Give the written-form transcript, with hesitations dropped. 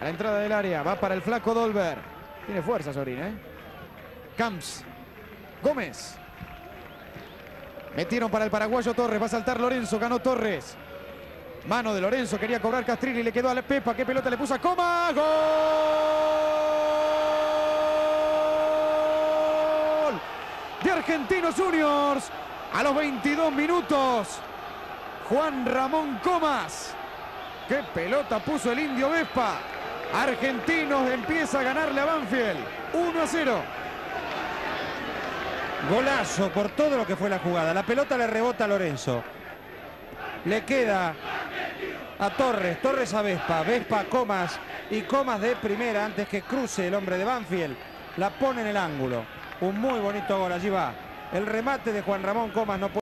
A la entrada del área, va para el flaco Dolber. Tiene fuerza Sorín, Camps. Gómez. Metieron para el paraguayo Torres. Va a saltar Lorenzo. Ganó Torres. Mano de Lorenzo. Quería cobrar Castrilli. Le quedó a la Pepa. ¿Qué pelota le puso a Comas? ¡Gol! De Argentinos Juniors. A los 22 minutos. Juan Ramón Comas. ¡Qué pelota puso el Indio Vespa! Argentinos empieza a ganarle a Banfield. 1-0. Golazo por todo lo que fue la jugada. La pelota le rebota a Lorenzo. Le queda a Torres. Torres a Vespa. Vespa a Comas. Y Comas de primera antes que cruce el hombre de Banfield. La pone en el ángulo. Un muy bonito gol. Allí va. El remate de Juan Ramón Comas no puede.